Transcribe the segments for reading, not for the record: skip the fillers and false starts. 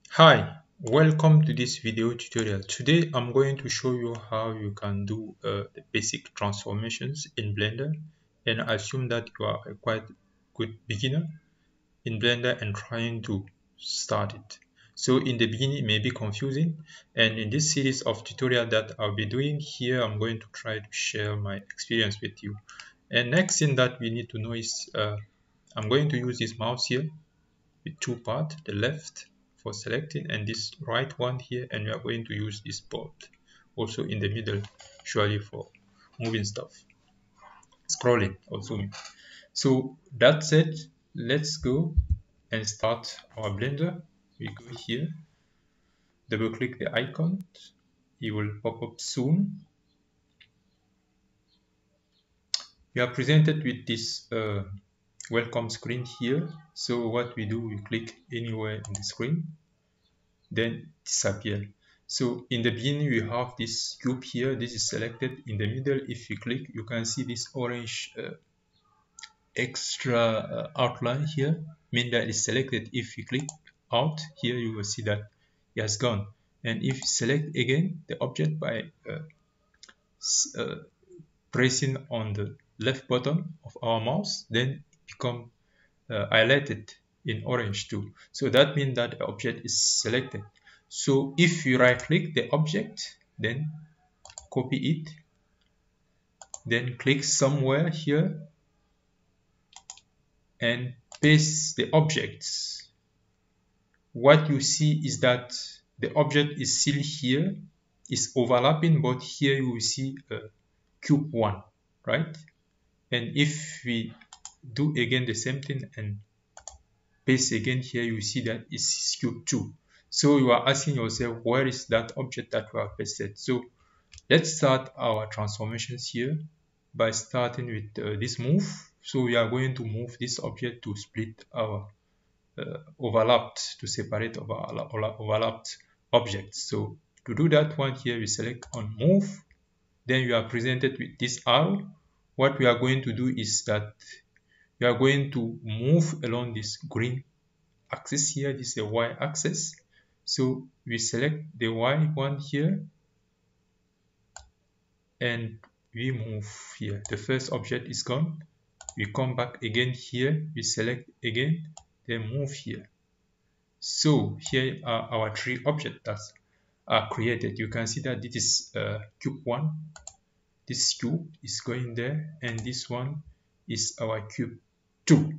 Hi, welcome to this video tutorial. Today I'm going to show you how you can do the basic transformations in Blender, and I assume that you are a quite good beginner in Blender and trying to start it. So in the beginning it may be confusing, and in this series of tutorial that I'll be doing here, I'm going to try to share my experience with you. And next thing that we need to know is I'm going to use this mouse here with two parts, the left for selecting and this right one here, and we are going to use this board also in the middle, usually for moving stuff, scrolling or zooming. So that said, let's go and start our Blender. We go here, double click the icon, it will pop up soon. We are presented with this welcome screen here. So what we do, we click anywhere in the screen, then disappear. So in the beginning we have this cube here, this is selected. In the middle, if you click, you can see this orange extra outline here, mean that is selected. If you click out here, you will see that it has gone. And if you select again the object by pressing on the left button of our mouse, then it become highlighted in orange too. So that means that the object is selected. So if you right click the object, then copy it, then click somewhere here and paste the objects. What you see is that the object is still here, is overlapping, but here you will see cube 1, right? And if we do again the same thing and paste again here, you see that it's cube 2. So you are asking yourself, where is that object that we have pasted? So let's start our transformations here by starting with this move. So we are going to move this object to split our overlapped, to separate our overlapped objects. So to do that one here, we select on move. Then you are presented with this arrow. What we are going to do is that we are going to move along this green axis here. This is the y axis. So we select the y one here and we move here. The first object is gone. We come back again here, we select again, then move here. So here are our three objects that are created. You can see that this is cube 1, this cube is going there, and this one is our cube 2.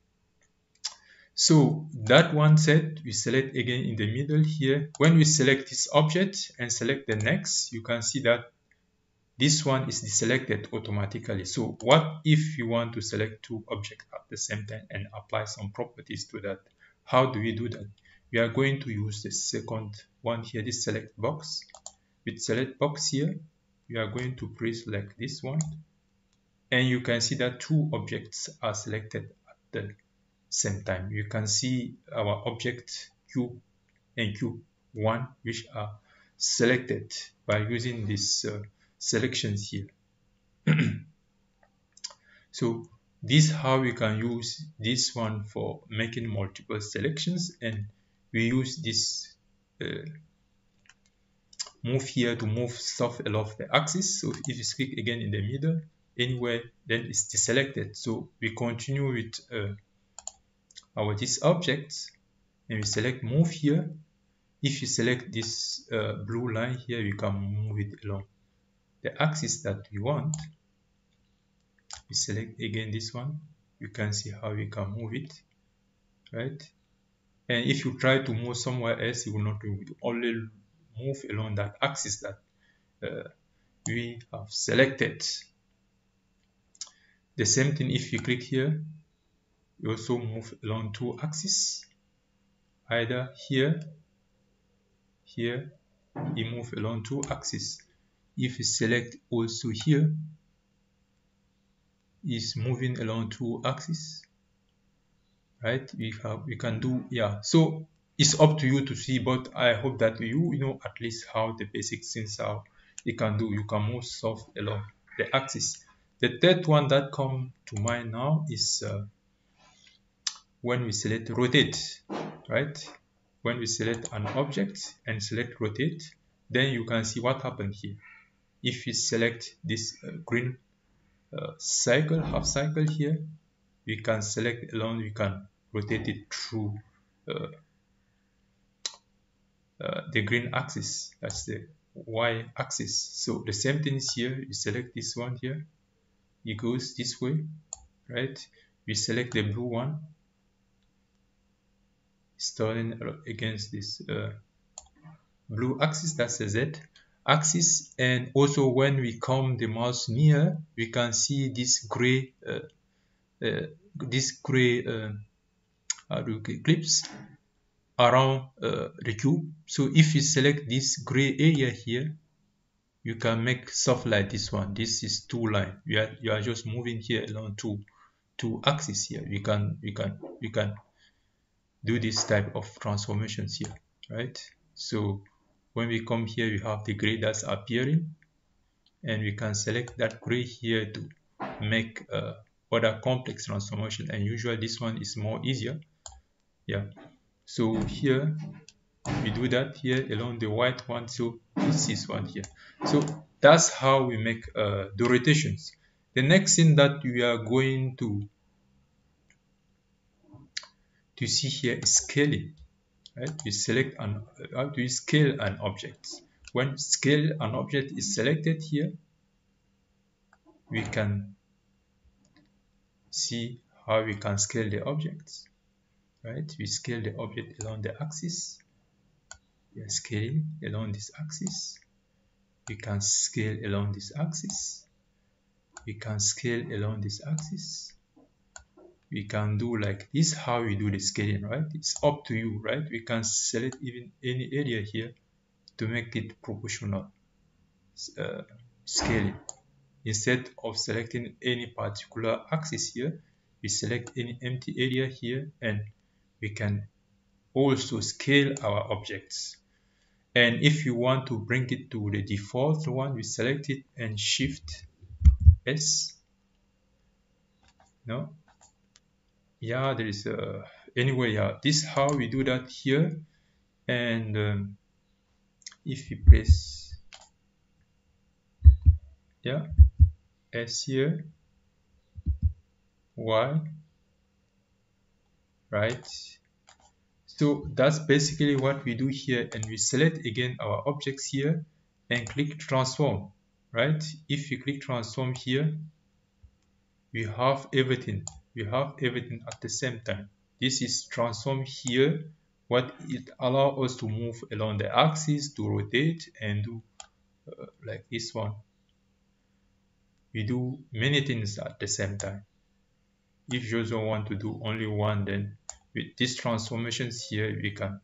So that one set, we select again in the middle here. When we select this object and select the next, you can see that this one is deselected automatically. So what if you want to select two objects at the same time and apply some properties to that? How do we do that? We are going to use the second one here, this select box. With select box here, we are going to press like this one. And you can see that two objects are selected at the same time. You can see our object cube and cube 1, which are selected by using this selections here. So this is how we can use this one for making multiple selections, and we use this move here to move stuff along the axis. So if you click again in the middle anywhere, then it's deselected. So we continue with our this object and we select move here. If you select this blue line here, we can move it along the axis that we want. We select again this one. You can see how we can move it, right? And if you try to move somewhere else, you will not be able to only move along that axis that we have selected. The same thing if you click here, you also move along two axes, either here, here, you move along two axes. If you select also here, is moving along two axes, right? We can do, yeah. So it's up to you to see, but I hope that you know at least how the basic things are. You can do, you can move stuff along the axis. The third one that come to mind now is when we select rotate, right? when we select an object and select rotate, then you can see what happened here. If we select this green circle, half circle here, we can select alone, we can rotate it through the green axis, that's the Y axis. So the same thing is here, you select this one here, it goes this way, right? We select the blue one, turning against this blue axis, that's the Z axis. And also when we come the mouse near, we can see this gray ellipse around the cube. So if you select this gray area here, you can make stuff like this one. This is two line. You are just moving here along two axes here. We can do this type of transformations here, right? So when we come here, we have the gray that's appearing, and we can select that gray here to make other complex transformation. And usually this one is more easier. Yeah. So here we do that here along the white one. So this is one here. So that's how we make the rotations. The next thing that we are going to see here is scaling. Right? We select how do you scale an object. When scale an object is selected here, we can see how we can scale the objects. Right? We scale the object along the axis. We are scaling along this axis. We can scale along this axis. We can scale along this axis. We can do like this, how we do the scaling, right? It's up to you, right? We can select even any area here to make it proportional scaling. Instead of selecting any particular axis here, we select any empty area here, and we can also scale our objects. And if you want to bring it to the default one, we select it and Shift S. No, yeah, there is anyway, yeah, this is how we do that here. And if we press S here, Y, right? So that's basically what we do here, and we select again our objects here and click transform, right? If you click transform here, we have everything. We have everything at the same time. This is transform here. What it allows us to move along the axis, to rotate and do like this one. We do many things at the same time. If you just want to do only one, then with these transformations here, we can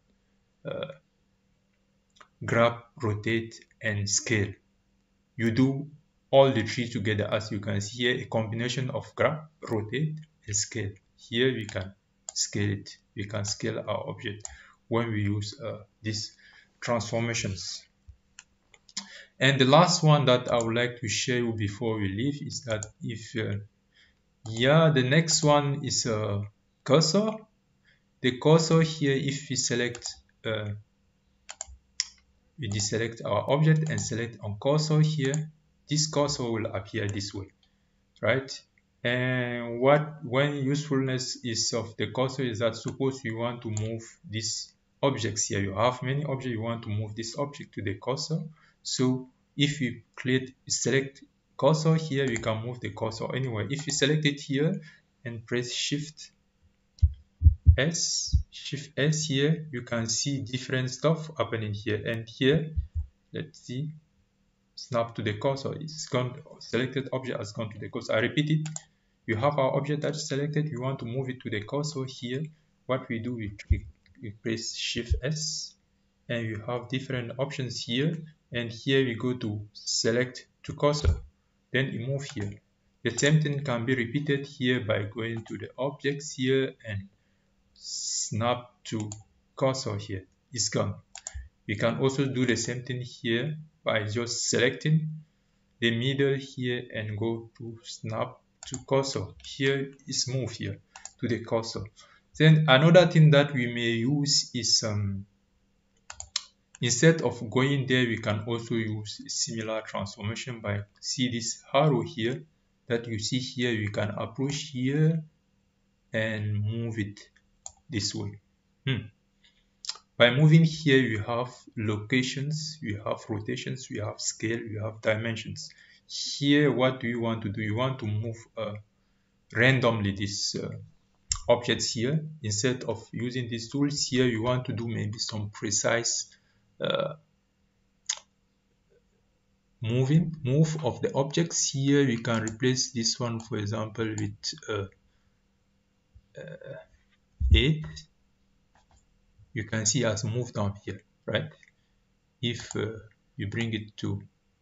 grab, rotate, and scale. You do all the three together, as you can see here, a combination of grab, rotate, and scale. Here we can scale it. We can scale our object when we use these transformations. And the last one that I would like to share you before we leave is that if the next one is a cursor. The cursor here, if we select we deselect our object and select on cursor here, this cursor will appear this way, right? And one usefulness is of the cursor is that suppose you want to move these objects here, you have many objects, you want to move this object to the cursor. So if you select cursor here, we can move the cursor anywhere. If you select it here and press Shift S here, you can see different stuff happening here. And here, let's see, snap to the cursor. It's gone. Selected object has gone to the cursor. I repeat it. You have our object that is selected. You want to move it to the cursor here. What we do, we press Shift S, and you have different options here. And here we go to select to cursor. Then you move here. The same thing can be repeated here by going to the objects here and snap to cursor here. It's gone. We can also do the same thing here by just selecting the middle here and go to snap to cursor. Here is move here to the cursor. Then another thing that we may use is instead of going there, we can also use similar transformation by see this arrow here that you see here. We can approach here and move it this way. By moving here, we have locations, we have rotations, we have scale, we have dimensions. Here, what do you want to do? You want to move randomly these objects here. Instead of using these tools here, you want to do maybe some precise move of the objects. Here we can replace this one, for example, with 8. You can see as move down here, right? If you bring it to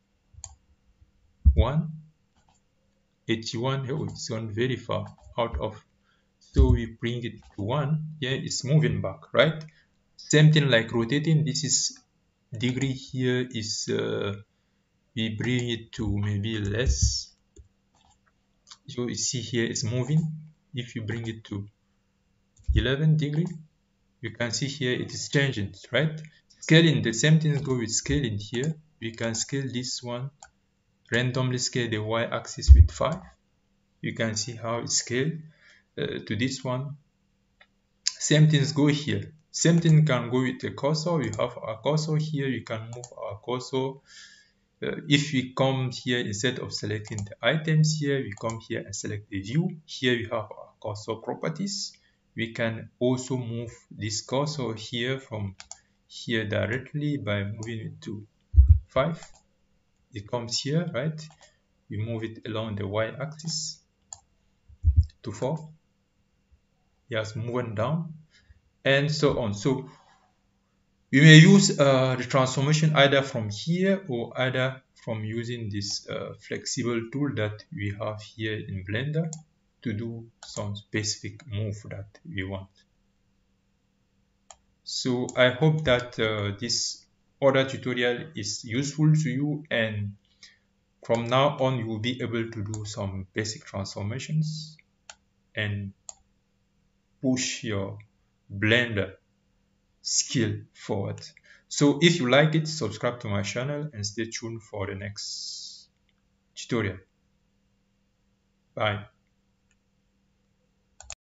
1, 81, oh, it's gone very far out of, so we bring it to 1, yeah, it's moving back, right? Same thing like rotating. This is degree, here is we bring it to maybe less, so you see here it's moving. If you bring it to 11 degree, you can see here it is changing, right? Scaling, the same things go with scaling. Here we can scale this one, randomly scale the y-axis with 5. You can see how it's scaled to this one. Same things go here. Same thing can go with the cursor. We have our cursor here. We can move our cursor. If we come here, instead of selecting the items here, we come here and select the view. Here we have our cursor properties. We can also move this cursor here from here directly by moving it to 5. It comes here, right? We move it along the y-axis to 4. Yes, moving down, and so on. So we may use the transformation either from here or either from using this flexible tool that we have here in Blender to do some specific move that we want. So I hope that this other tutorial is useful to you, and from now on you will be able to do some basic transformations and push your Blender skill forward. So if you like it, subscribe to my channel and stay tuned for the next tutorial. Bye.